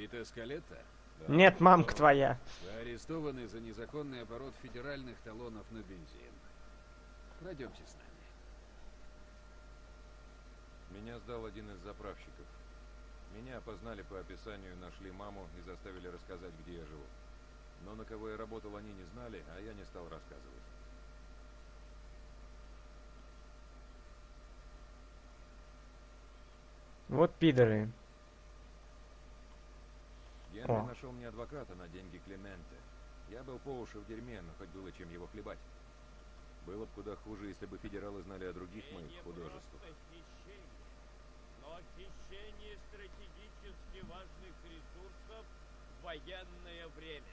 Вита Скалетта? Да. Нет, мамка твоя. Вы арестованы за незаконный оборот федеральных талонов на бензин. Пройдемте с нами. Меня сдал один из заправщиков. Меня опознали по описанию, нашли маму и заставили рассказать, где я живу. Но на кого я работал, они не знали, а я не стал рассказывать. Вот пидоры. Генри О. нашел мне адвоката на деньги Клементе. Я был по уши в дерьме, но хоть было чем его хлебать. Было бы куда хуже, если бы федералы знали о других моих художествах. Но хищение стратегически важных ресурсов в военное время.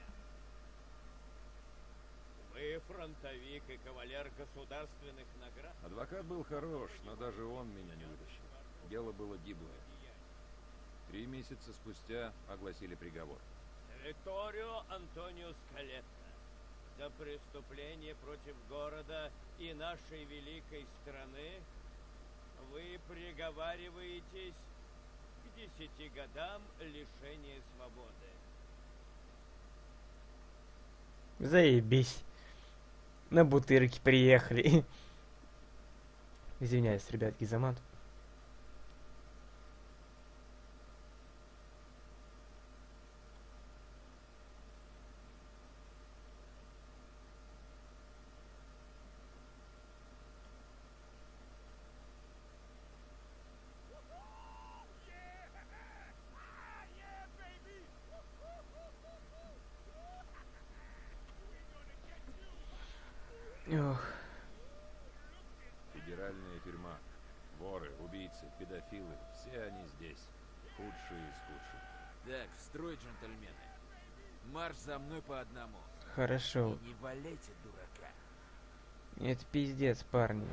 Вы фронтовик и кавалер государственных наград. Адвокат был хорош, но даже он меня не вытащил. Дело было гиблое. 3 месяца спустя огласили приговор. Викторио Антонио Скалетта. За преступление против города и нашей великой страны вы приговариваетесь к 10 годам лишения свободы. Заебись. На бутырке приехали. Извиняюсь, ребятки, за мат. Ох. Федеральная тюрьма. Воры, убийцы, педофилы. Все они здесь. Худшие из худших. Так, в строй, джентльмены. Марш за мной по одному. Хорошо. И не валяйте дурака. Это пиздец, парни.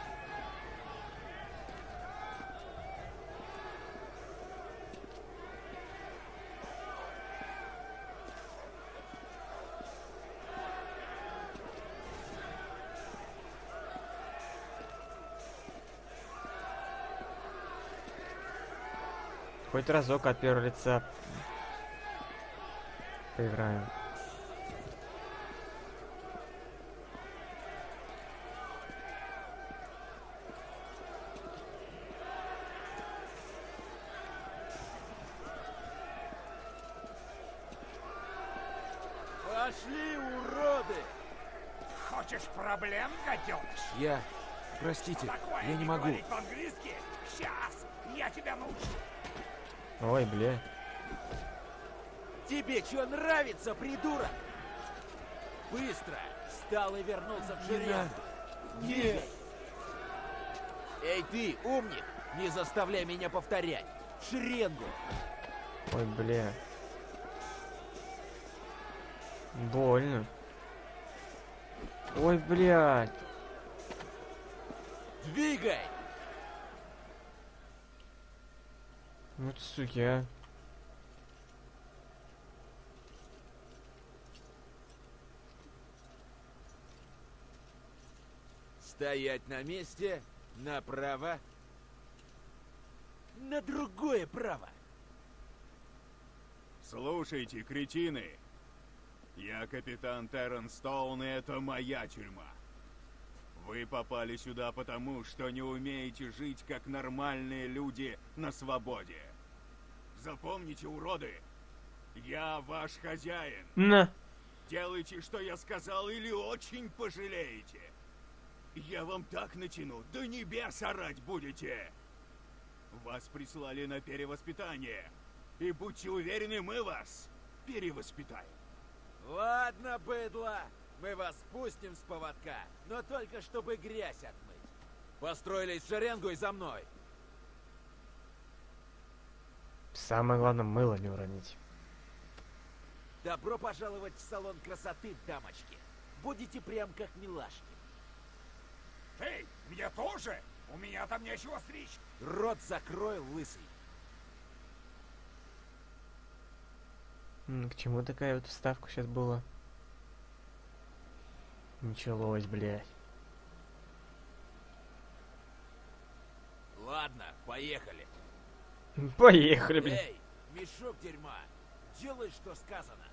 Хоть разок от первого лица поиграем. Пошли, уроды! Хочешь проблем, гаденыш? Простите, Такое я не могу. говорить по-английски? Сейчас, я тебя научу. Ой, бля. Тебе что нравится, придурок? Быстро! Встал и вернулся в шеренгу. Нет! Эй ты, умник! Не заставляй меня повторять! В шеренгу! Ой, бля. Больно. Ой, блядь. Двигай! Вот суки, а. Стоять на месте, направо, на другое право. Слушайте, кретины. Я капитан Террен Стоун, и это моя тюрьма. Вы попали сюда потому, что не умеете жить как нормальные люди на свободе. Запомните, уроды, я ваш хозяин. На. Делайте, что я сказал, или очень пожалеете. Я вам так натяну, до небес орать будете. Вас прислали на перевоспитание. И будьте уверены, мы вас перевоспитаем. Ладно, быдло, мы вас спустим с поводка, но только чтобы грязь отмыть. Построились в шеренгу и за мной. Самое главное, мыло не уронить. Добро пожаловать в салон красоты, дамочки. Будете прям как милашки. Эй, мне тоже? У меня там нечего стричь. Рот закрой, лысый. К чему такая вот вставка сейчас была? Началось, блядь. Ладно, поехали. Поехали, блядь. Эй, мешок дерьма. Делай, что сказано.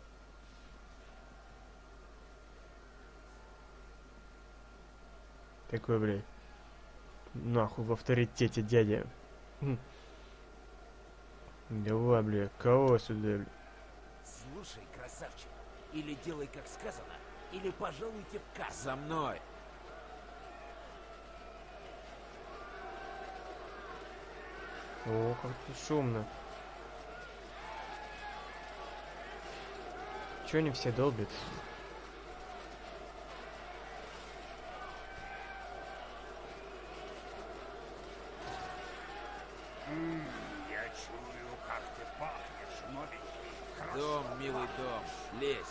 Такой, блядь. Нахуй в авторитете, дядя. Давай, бля, кого сюда, бля? Слушай, красавчик, или делай, как сказано, или пожалуйте в кассу. За мной. О, как тут шумно. Чё они все долбят? Я чую, как ты пахнешь, новенький. Хорошо. Дом, милый дом, лезь.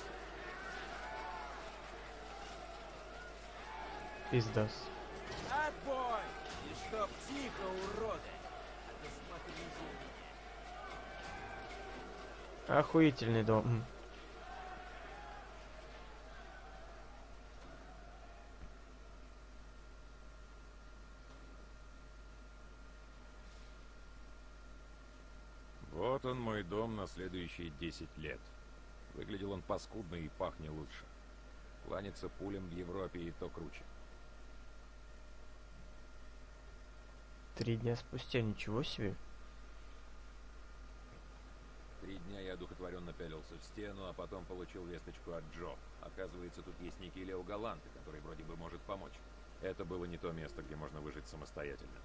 Пиздос. Отбой! И чтоб тихо, уроды. А то смотри, меня. Охуительный дом. Вот он, мой дом, на следующие 10 лет. Выглядел он паскудно и пах не лучше. Кланяться пулям в Европе и то круче. 3 дня спустя, ничего себе. 3 дня я одухотворенно пялился в стену, а потом получил весточку от Джо. Оказывается, тут есть некий Лео Галанте, который вроде бы может помочь. Это было не то место, где можно выжить самостоятельно.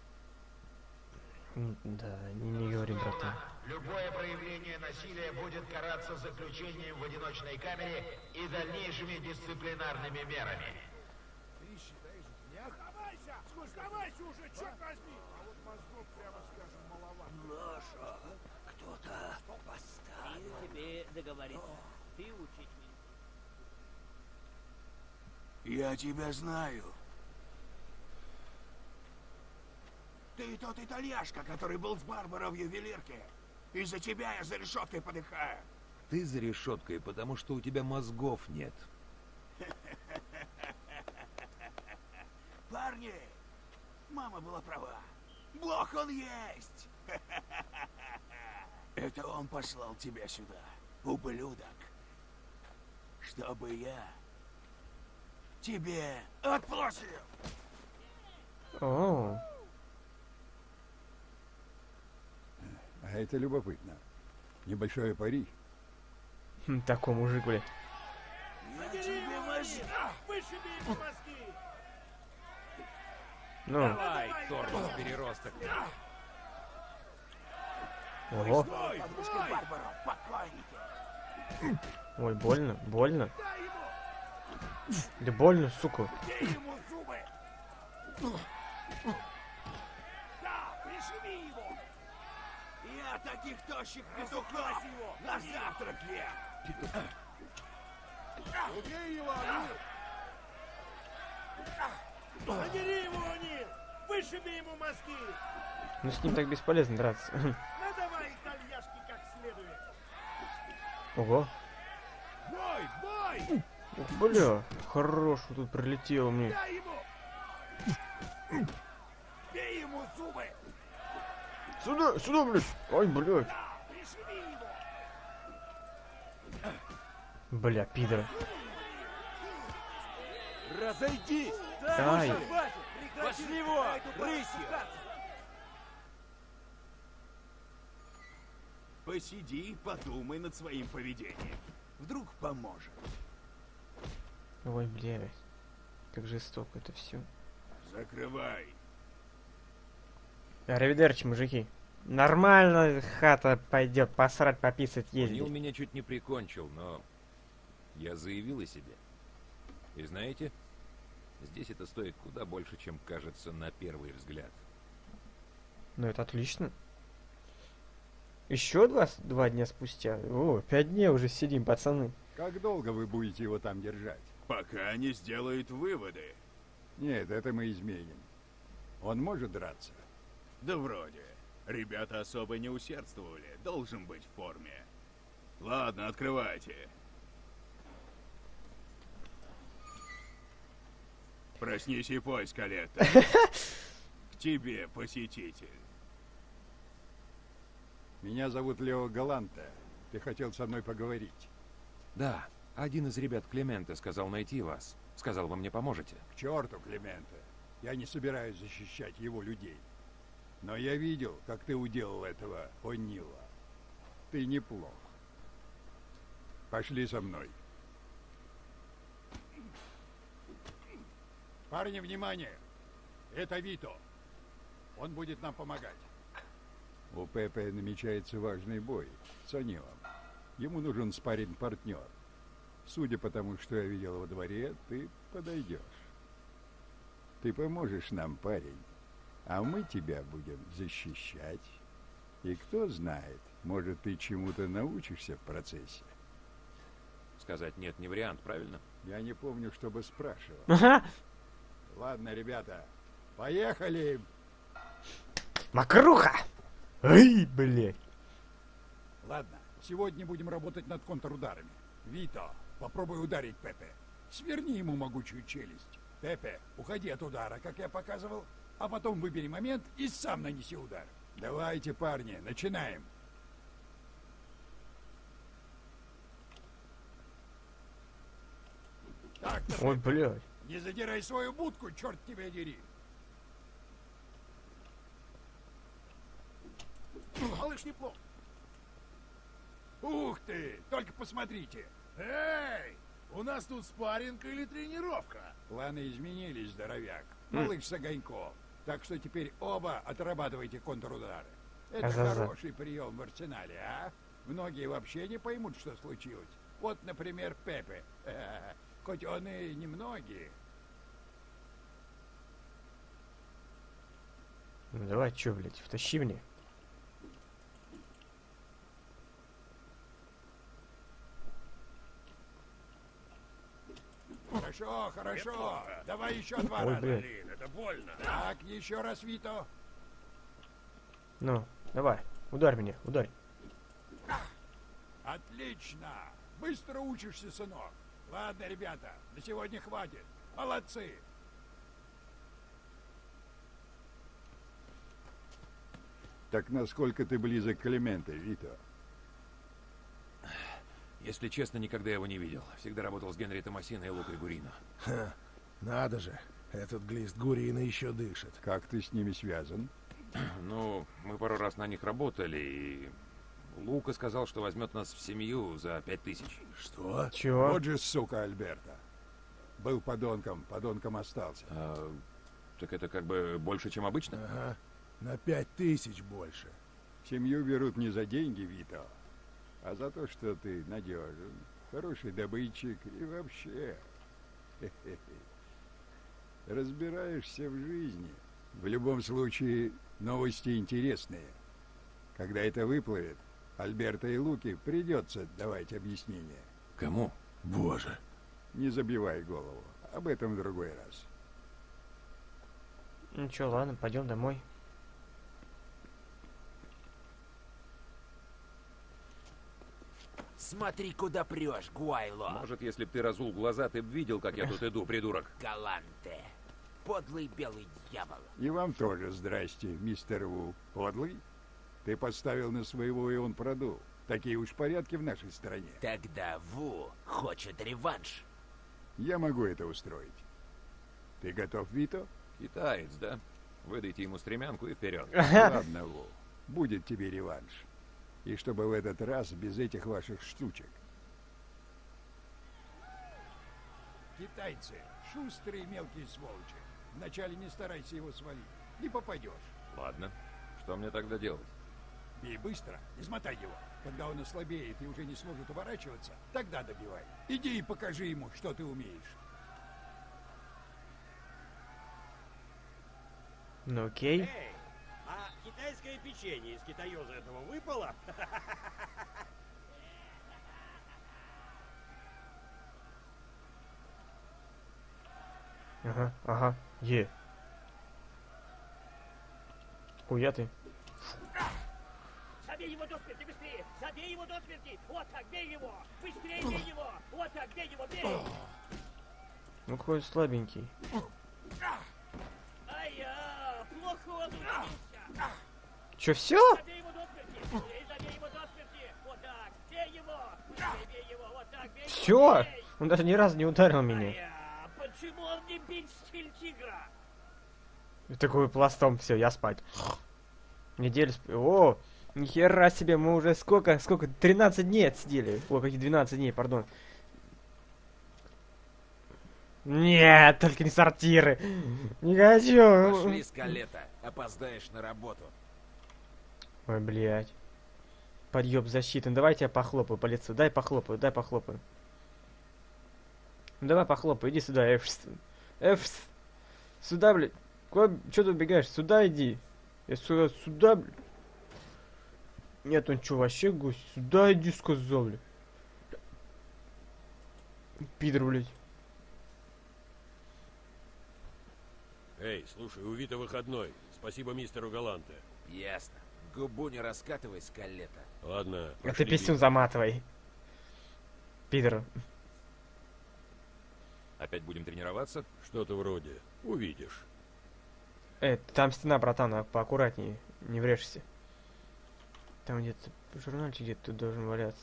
Да, не говори, братан. Любое проявление насилия будет караться заключением в одиночной камере и дальнейшими дисциплинарными мерами. Ты считаешь, днях? Сдавайся уже, черт возьми! А вот мозгов, прямо скажем, маловато. Наша, кто-то поставил. Тебе договориться. Ты учить меня. Я тебя знаю. Ты тот итальяшка, который был с Барбарой в ювелирке. Из-за тебя я за решеткой подыхаю. Ты за решеткой, потому что у тебя мозгов нет. Парни, мама была права. Бог он есть! Это он послал тебя сюда, ублюдок. Чтобы я тебе отплатил. О, А это любопытно. Небольшое пари. такой мужик, бля. Я тебе мозги. Вышиби ему мозги! Ну, Давай, тормоз переросток. ого. Подружка Барбара, покойники. Ой, больно, больно. Дай ему, Да больно, сука. бей ему зубы. Да, прижми его. Я таких тощих петухов на завтрак ем. Убей его, Амир. Задери его, Нил! Вышиби ему мозги! Ну с ним так бесполезно драться. Надавай итальяшки как следует! Ого. Бой, бой! Ух, бля, хорош, вот тут прилетело мне. Дай ему. Бей ему зубы. Сюда, сюда, блядь. Ой, блядь. Да, прижми его. Бля, пидор. Разойдись! Ай. Пошли его! Рысью! Посиди, подумай над своим поведением. Вдруг поможет. Ой, блядь. Как жестоко это все. Закрывай. Аривидерчи, мужики. Нормально хата пойдет, посрать, пописать, Нил ездить. меня чуть не прикончил, но я заявил о себе. И знаете, здесь это стоит куда больше, чем кажется на первый взгляд. Ну это отлично. Еще 2 дня спустя. О, 5 дней уже сидим, пацаны. Как долго вы будете его там держать? Пока не сделает выводы. Нет, это мы изменим. Он может драться? Да вроде. Ребята особо не усердствовали. Должен быть в форме. Ладно, открывайте. Проснись и пой, Скалетта. К тебе, посетитель. Меня зовут Лео Галанте. Ты хотел со мной поговорить. Да, один из ребят Клемента сказал найти вас. Сказал, вы мне поможете. К черту Клемента. Я не собираюсь защищать его людей. Но я видел, как ты уделал этого О'Нила. Ты неплох. Пошли со мной. Парни, внимание! Это Вито. Он будет нам помогать. У Пепе намечается важный бой с О'Нилом. Ему нужен спарринг-партнер. Судя по тому, что я видел во дворе, ты подойдешь. Ты поможешь нам, парень, а мы тебя будем защищать. И кто знает, может, ты чему-то научишься в процессе. Сказать нет не вариант, правильно? Я не помню, чтобы спрашивал. Ага. Ладно, ребята, поехали! Макруха! Ай, блядь. Ладно, сегодня будем работать над контрударами. Вито, попробуй ударить Пепе. Сверни ему могучую челюсть. Пепе, уходи от удара, как я показывал, а потом выбери момент и сам нанеси удар. Давайте, парни, начинаем. Так-то, Ой, блядь. не задирай свою будку, черт тебя дери. Малыш неплох. Ух ты, только посмотрите. Эй, у нас тут спарринг или тренировка? Планы изменились, здоровяк. Малыш с огоньком. Так что теперь оба отрабатывайте контрудары. Это Ага. хороший прием в арсенале, а? Многие вообще не поймут, что случилось. Вот, например, Пепе. Хоть он и немногие. Ну давай, чё, блядь, втащи мне. Хорошо, хорошо. Давай еще два Ой, раза. блядь. Блин, это больно. Так, еще раз, Вито. Ну, давай, ударь меня, ударь. Отлично. Быстро учишься, сынок. Ладно, ребята, на сегодня хватит. Молодцы. Так насколько ты близок к Клементе, Вито? Если честно, никогда его не видел. Всегда работал с Генри Томасино и Лукой Гурино. Ха, надо же, этот глист Гурина еще дышит. Как ты с ними связан? Ну, мы пару раз на них работали, и Лука сказал, что возьмет нас в семью за 5000. Что? Чего? Вот же сука Альберта. Был подонком, подонком остался. Так это как бы больше, чем обычно? Ага, на 5000 больше. Семью берут не за деньги, Вито, а за то, что ты надежен, хороший добытчик и вообще разбираешься в жизни. В любом случае, новости интересные. Когда это выплывет, Альберто и Луке придется давать объяснение. Кому? Боже. Не забивай голову. Об этом в другой раз. Ну чё, ладно, пойдем домой. Смотри, куда прешь, Гуайло. Может, если б ты разул глаза, ты б видел, как я тут иду, придурок. Галанте. Подлый белый дьявол. И вам тоже здрасте, мистер Ву. Подлый? Ты поставил на своего, и он продул. Такие уж порядки в нашей стране. Тогда Ву хочет реванш. Я могу это устроить. Ты готов, Вито? Китаец, да? Выдайте ему стремянку и вперед. Ладно, Ву. Будет тебе реванш. И чтобы в этот раз без этих ваших штучек. Китайцы, шустрые мелкие сволочи. Вначале не старайся его свалить. Не попадешь. Ладно. Что мне тогда делать? Бей быстро, измотай его. Когда он ослабеет и уже не сможет уворачиваться, тогда добивай. Иди и покажи ему, что ты умеешь. Ну окей. Эй, а китайское печенье из китаёза этого выпало? Ага, ага, Хуя ты. Забей его до смерти, быстрее! Забей его до смерти! Вот так, бей его! Быстрее бей его! Вот так, бей его, бей! Ну какой слабенький. Ай-я! Плохо он учился! Чё, все? Забей его до смерти! Быстрее забей его до смерти! Вот так! Бей Все? Он даже ни разу не ударил меня. Почему он не бить в стиль тигра? И такой пластом, все, я спать. Неделю О, нихера себе, мы уже сколько, 13 дней отсидели. О, какие 12 дней, пардон. Нет, только не сортиры. Не хочу. Пошли, Скалета, опоздаешь на работу. Ой, блядь. Подъеб защиты. Давайте я похлопаю по лицу. Дай похлопаю. Ну, давай похлопай, иди сюда, Эфс. Сюда, блядь. Куда, чё ты убегаешь? Сюда иди. Я сюда, блядь. Нет, он чё, вообще гость? Сюда иди, сказал, блядь. Пидор, блядь. Эй, слушай, у Вита выходной. Спасибо мистеру Галанте. Ясно. Губу не раскатывай, Скалета. Ладно, А ты пошли, писюн Вита. заматывай. Пидор. Опять будем тренироваться? Что-то вроде. Увидишь. Там стена, братан, поаккуратнее. Не врежься. Там где-то журнальчик где-то тут должен валяться.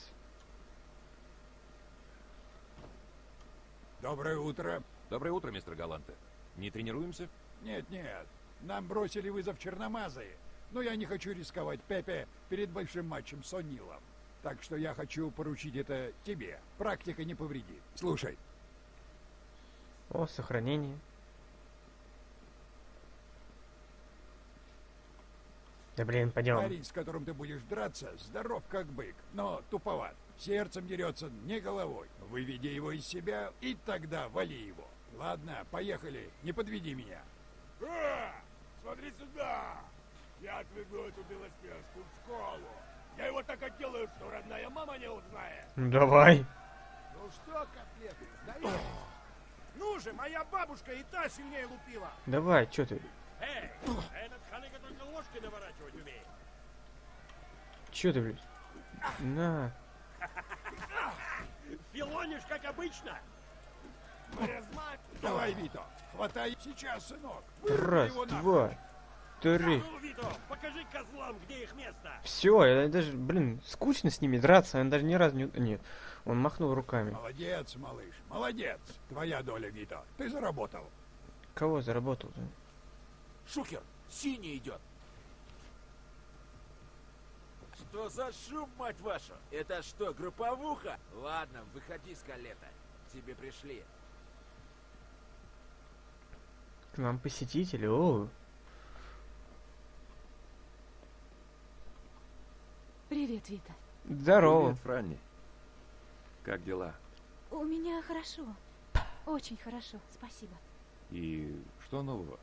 Доброе утро. Доброе утро, мистер Галанте. Не тренируемся? Нет, нам бросили вызов черномазые. Но я не хочу рисковать Пепе перед большим матчем с О'Нилом. Так что я хочу поручить это тебе. Практика не повредит. Слушай. О, сохранение. Да блин, пойдем. Парень, с которым ты будешь драться, здоров как бык, но туповат. Сердцем дерется, не головой. Выведи его из себя, и тогда вали его. Ладно, поехали, не подведи меня. Смотри сюда! Я отведу эту белоснежку в школу. Я его так отделаю, что родная мама не узнает. Ну давай. Ну что, котлеты, сдаешь? Ну же, моя бабушка и та сильнее лупила. Давай, чё ты? Эй, этот ханыга только ложки наворачивать умеет. Чё ты, блядь? На. Филонишь, как обычно. Давай, Вито, хватай сейчас, сынок. Раз, два, три. Ну, Вито, покажи козлам, где их место. Все, я даже, блин, скучно с ними драться, он даже ни разу не... Нет, он махнул руками. Молодец, малыш, молодец. Твоя доля, Вито, ты заработал. Кого заработал-то? Шухер, синий идет. Что за шум, мать вашу? Это что, групповуха? Ладно, выходи, Скалета. Тебе пришли. К нам посетители, о. — Привет, Вита. Здорово. Привет, Франни. Как дела? У меня хорошо. Очень хорошо, спасибо. И что нового?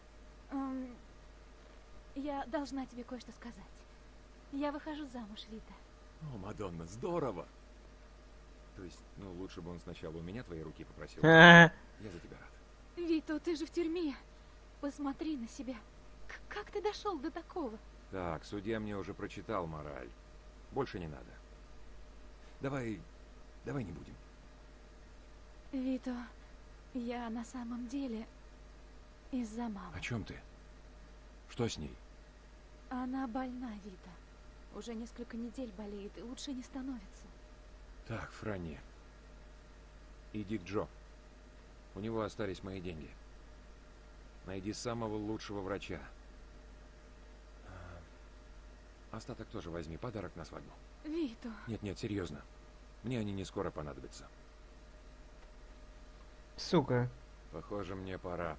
Я должна тебе кое-что сказать. Я выхожу замуж, Вита. О, Мадонна, здорово! То есть, ну, лучше бы он сначала у меня твои руки попросил. А. Я за тебя рад. Вито, ты же в тюрьме. Посмотри на себя. Как ты дошел до такого? Так, судья мне уже прочитал мораль. Больше не надо. Давай не будем. Вито, я на самом деле из-за мамы. О чем ты? Что с ней? Она больна, Вита. Уже несколько недель болеет и лучше не становится. Так, Франни. Иди к Джо. У него остались мои деньги. Найди самого лучшего врача. Остаток тоже возьми, подарок на свадьбу. Вито. Нет, серьезно. Мне они не скоро понадобятся. Сука. Похоже, мне пора.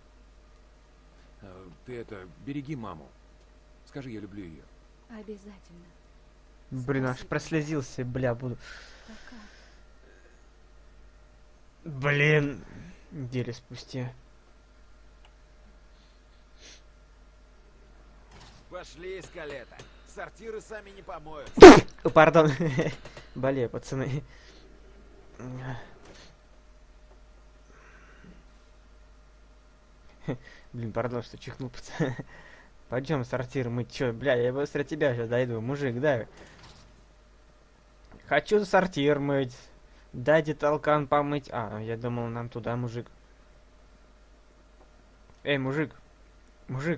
Ты это, береги маму. Скажи, я люблю ее. Обязательно. Блин, аж прослезился, бля, буду. Пока. Блин. Неделю спустя. Пошли, Скалета. Сортиры сами не помоют. Пардон. Болею, пацаны. Блин, пардон, что чихнул, пацан. Пойдем в сортир мыть. Чё, бля, я быстро тебя сейчас дойду. Мужик, дай. Хочу сортир мыть. Дайте толкан помыть. А, я думал, нам туда, мужик. Эй, мужик. Мужик.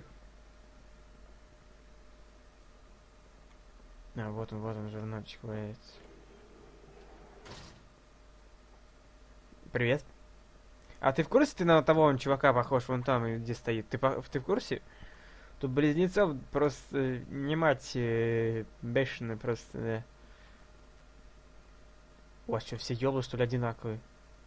А, вот он, журнальчик валяется. Привет. А ты в курсе, ты на того вон чувака похож, вон там, где стоит? Ты в курсе? Тут близнецов просто не мать бешеная просто, да. У вас что, все ёлы, что ли, одинаковые?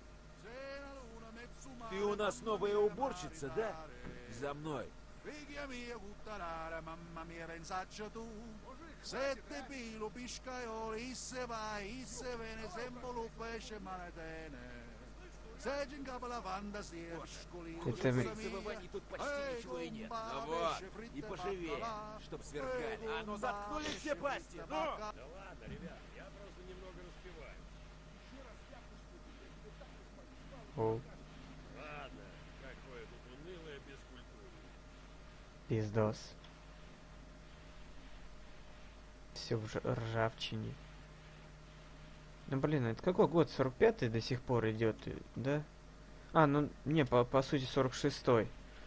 Ты у нас новая уборщица, да? За мной. Figlia mia cuttanara, mamma mia pensaccia tu. Sette pilo piscaioli, isse vai, isse viene, sempre lo pesce manetene. Seggi in capo la fantasia, piscolino. Забываний тут почти ничего и нет. Ну вот, и поживее, чтоб сверкали. А ну заткнули все пасти, ну! Да ладно, ребят, я просто немного распеваю. О, Ладно, какое тут унылое бескультурье. пиздос. Все в ржавчине. Ну блин, это какой год? 45-й до сих пор идет, да? А, ну не, по сути 46-й.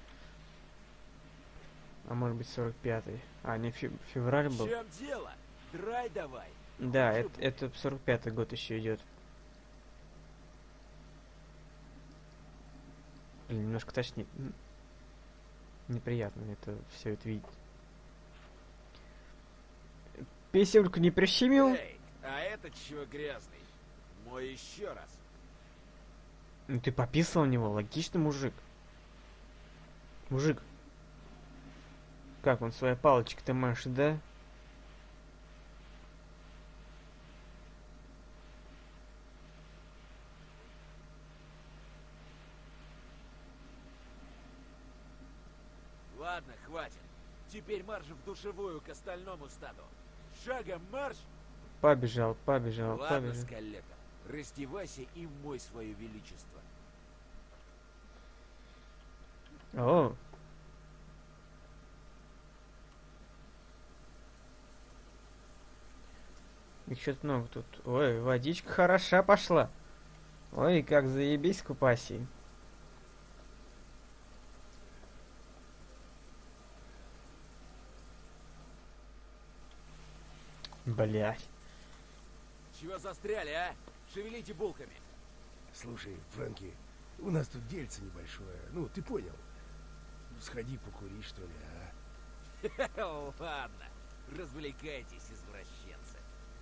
А может быть 45-й. А, не февраль был. В чем дело? Драй давай. Да, это 45-й год еще идет. Блин, немножко точнее. Неприятно это все это видеть. Песенку не прищемил? Эй, а этот чего грязный? Мой еще раз. Ну ты пописал в него, логично, мужик. Мужик. Как он своей палочкой-то машет, да? Ладно, хватит. Теперь марш в душевую к остальному стаду. Шагом марш! Побежал. Ладно, скалека. Раздевайся и мой свое величество. О. Их что-то много тут. Ой, водичка хороша пошла. Ой, как заебись купаси. Блять. Чего застряли, а? Шевелите булками. Слушай, Фрэнки, у нас тут дельце небольшое. Ну, ты понял. Сходи покури, что ли, а? Ладно, развлекайтесь, извращенцы.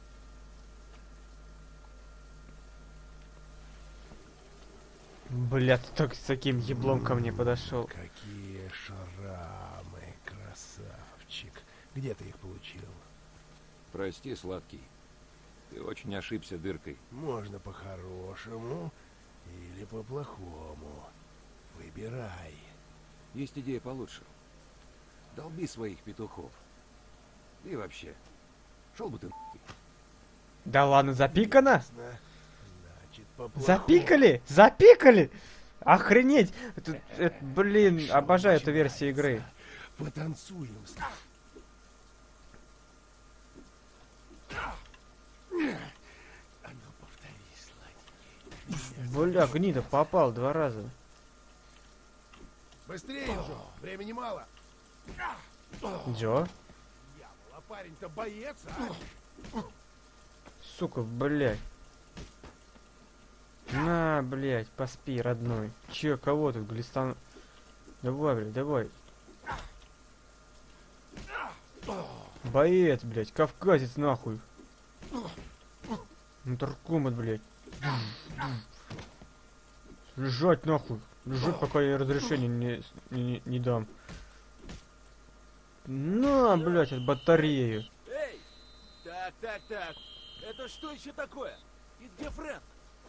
Бля, ты так с таким еблом ко мне подошел. Какие шрамы, красавчик. Где ты их получил? Прости, сладкий. Ты очень ошибся дыркой. Можно по-хорошему или по-плохому. Выбирай. Есть идея получше. Долби своих петухов. И вообще, шел бы ты нахуй. Да ладно, запикано? Значит, по-плохому. Запикали? Запикали? Охренеть! Блин, обожаю эту версию игры. Потанцуем. Бля, гнида, попал 2 раза. Быстрее уже, времени мало. Джо? А парень-то боец, а? Сука, блядь. На, блядь, поспи, родной. Че, кого тут, Глистан? Давай, блядь, давай. Боец, блядь, кавказец, нахуй. Наркомат, блядь. Лежать, нахуй. Лежать, пока я разрешение не дам. На, блядь, от батарею. Эй! Так. Это что еще такое? И где Фрэнк?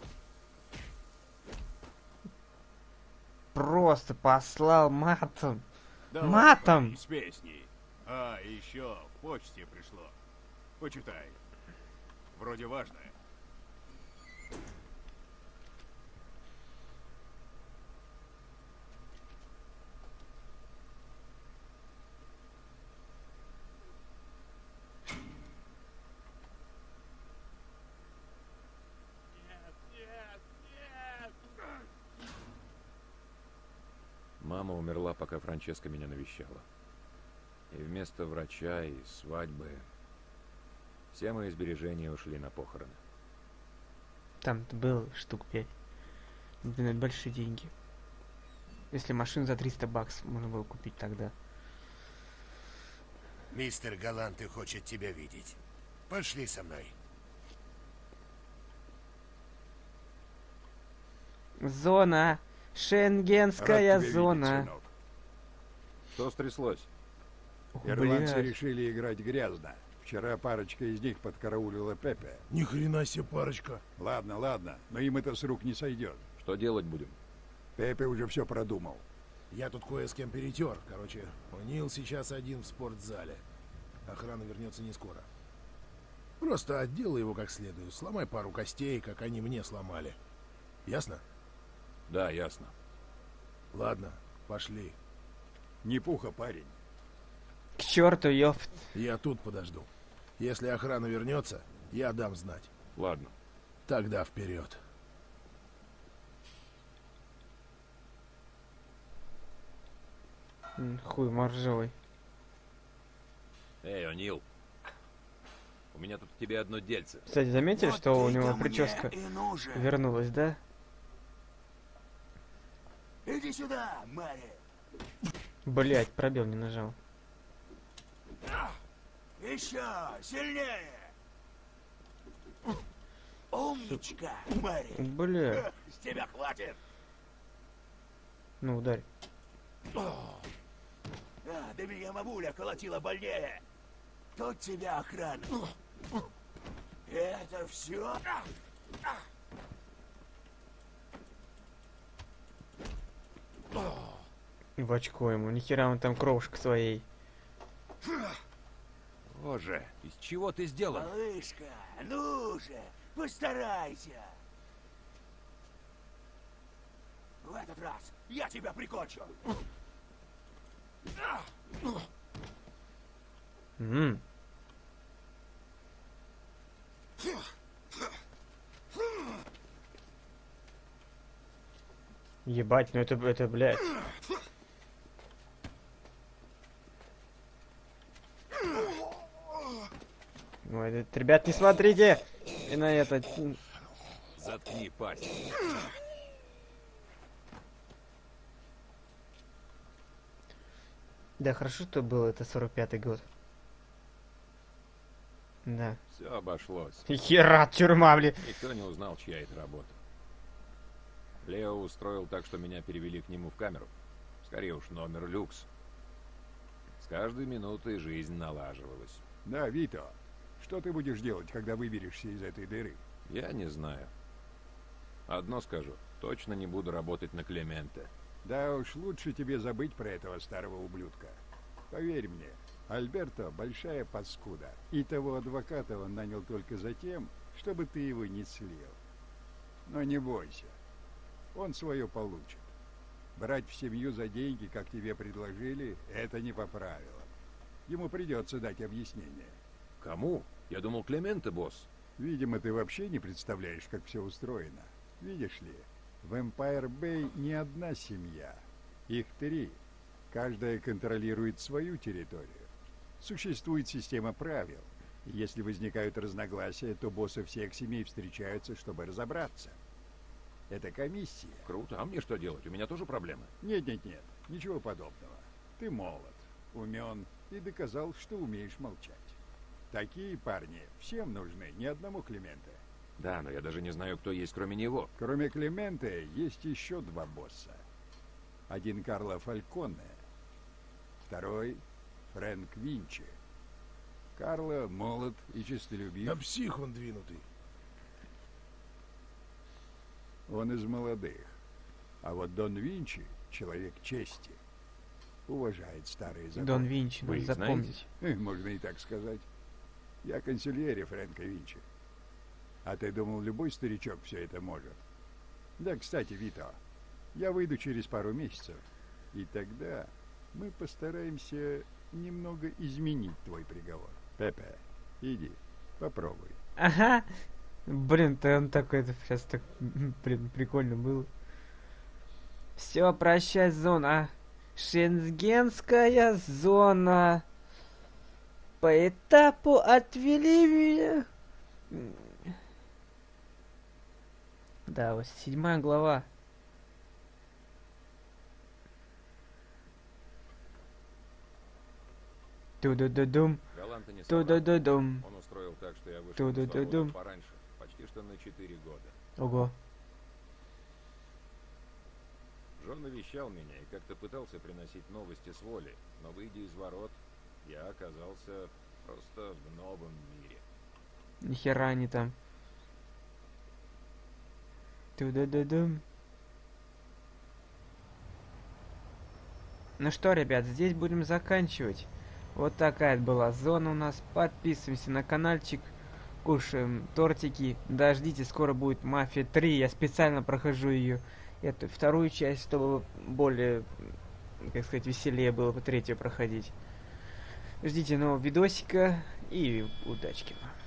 Просто послал матом. Давай, Матом! парень, с песней. А, еще почте пришло. Почитай. Вроде важное. Мама умерла, пока Франческа меня навещала. И вместо врача и свадьбы все мои сбережения ушли на похороны. Там был штук 5. Блин, это большие деньги. Если машину за 300 баксов можно было купить тогда. Мистер Галанте хочет тебя видеть. Пошли со мной. Зона. Шенгенская Рад тебя зона. видеть, сынок. Что стряслось? Ирландцы Блядь. решили играть грязно. Вчера парочка из них подкараулила Пепе. Ни хрена себе парочка. Ладно, ладно, но им это с рук не сойдет. Что делать будем? Пепе уже все продумал. Я тут кое с кем перетер. Короче, О'Нил сейчас один в спортзале. Охрана вернется не скоро. Просто отделай его как следует. Сломай пару костей, как они мне сломали. Ясно? Да, ясно. Ладно, пошли. Не пуха, парень. К черту, ёпт. Я тут подожду. Если охрана вернется, я дам знать. Ладно. Тогда вперед. Хуй моржовый. Эй, О'Нил. У меня тут к тебе одно дельце. Кстати, заметили, Вот что у ты-то него мне прическа и нужен. вернулась, да? Иди сюда, Мэри. Блять, пробел не нажал. Еще сильнее. Умничка, Мэри. Бля. С тебя хватит. Ну, ударь. Да меня мамуля колотила больнее. Тут тебя охрана. Это все? В очко ему. Нихера он там кровушка своей. Боже, из чего ты сделан? Малышка, ну же, постарайся. В этот раз я тебя прикончу. Ебать, ну это, блядь. Ой, ребят, не смотрите! И на это... Заткни пасть. Да, хорошо, что было это 45-й год. Да. Все обошлось. Хера, тюрьма, блин. Никто не узнал, чья это работа. Лео устроил так, что меня перевели к нему в камеру. Скорее уж, номер люкс. С каждой минутой жизнь налаживалась. Да, Вито, что ты будешь делать, когда выберешься из этой дыры? Я не знаю. Одно скажу. Точно не буду работать на Клементе. Да уж, лучше тебе забыть про этого старого ублюдка. Поверь мне, Альберто большая паскуда. И того адвоката он нанял только за тем, чтобы ты его не слил. Но не бойся, он свое получит. Брать в семью за деньги, как тебе предложили, это не по правилам. Ему придется дать объяснение. Кому? Я думал, Клементе, босс. Видимо, ты вообще не представляешь, как все устроено. Видишь ли, в Эмпайр Бэй не одна семья. Их 3. Каждая контролирует свою территорию. Существует система правил. И если возникают разногласия, то боссы всех семей встречаются, чтобы разобраться. Это комиссия. Круто. А мне что делать? У меня тоже проблемы. Нет, ничего подобного. Ты молод, умен и доказал, что умеешь молчать. Такие парни всем нужны, ни одному Клементе. Да, но я даже не знаю, кто есть кроме него. Кроме Клементе, есть еще 2 босса. Один Карло Фальконе, второй Фрэнк Винчи. Карло молод и честолюбив. Да псих он двинутый. Он из молодых. А вот Дон Винчи — человек чести. Уважает старые законы. Дон Винчи, надо запомнить. Можно и так сказать. Я консильери Фрэнка Винчи. А ты думал, любой старичок все это может? Да, кстати, Вито, я выйду через пару месяцев. И тогда мы постараемся немного изменить твой приговор. Пепе, иди, попробуй. Ага. Блин, ты он такой, это сейчас так, блин, прикольно было. Все, прощай, зона. Шенгенская зона. По этапу отвели меня. Да, вот 7 глава. Ту-ду-ду-дум. Галанта не соврал. Ту-ду-ду-дум. Он устроил так, что я вышел на Ту-ду-ду-дум. свободу пораньше, почти что на 4 года. Ого. Джон навещал меня и как-то пытался приносить новости с воли, но выйдя из ворот, я оказался просто в новом мире. Нихера они там. Ту-ду-ду-дум. Ну что, ребят, здесь будем заканчивать. Вот такая была зона у нас. Подписываемся на каналчик. Кушаем тортики. Дождите, скоро будет Мафия 3. Я специально прохожу ее. Эту вторую часть, чтобы более, как сказать, веселее было бы третью проходить. Ждите нового видосика и удачки вам.